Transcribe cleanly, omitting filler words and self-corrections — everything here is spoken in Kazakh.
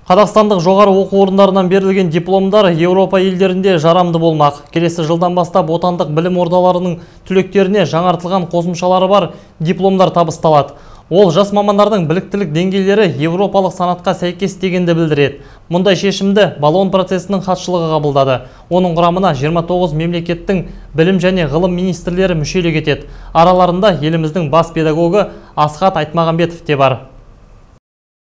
Қазақстандық жоғары оқу орындарынан берілген дипломдар Еуропа елдерінде жарамды болмақ. Келесі жылдан бастап отандық білім ордаларының түлектеріне жаңартылған қосымшалары бар дипломдар табысталады. Ол жас мамандардың біліктілік деңгейлері еуропалық санатқа сәйкес дегенді білдіреді. Мұндай шешімді Болон процесінің хатшылығы қабылдады. Оның құрамына 29 мемлекеттің білім және ғылым министрлері мүшелік етеді. Араларында еліміздің бас педагогы Асхат Айтмағамбетов те бар.